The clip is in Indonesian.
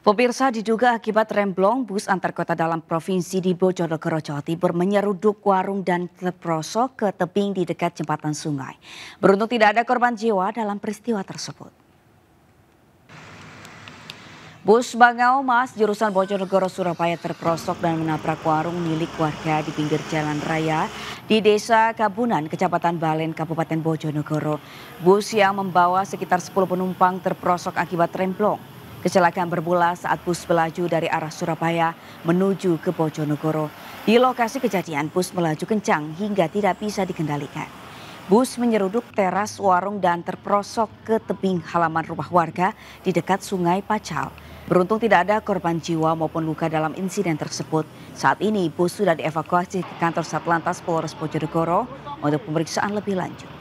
Pemirsa, diduga akibat remblong bus antar kota dalam provinsi di Bojonegoro, Jawa Timur menyeruduk warung dan terperosok ke tebing di dekat jembatan sungai. Beruntung tidak ada korban jiwa dalam peristiwa tersebut. Bus Bangau Mas jurusan Bojonegoro Surabaya terperosok dan menabrak warung milik warga di pinggir jalan raya di Desa Kabunan, Kecamatan Balen, Kabupaten Bojonegoro. Bus yang membawa sekitar 10 penumpang terperosok akibat remblong. Kecelakaan bermula saat bus melaju dari arah Surabaya menuju ke Bojonegoro. Di lokasi kejadian bus melaju kencang hingga tidak bisa dikendalikan. Bus menyeruduk teras warung dan terperosok ke tebing halaman rumah warga di dekat Sungai Pacal. Beruntung tidak ada korban jiwa maupun luka dalam insiden tersebut. Saat ini bus sudah dievakuasi ke kantor Satlantas Polres Bojonegoro untuk pemeriksaan lebih lanjut.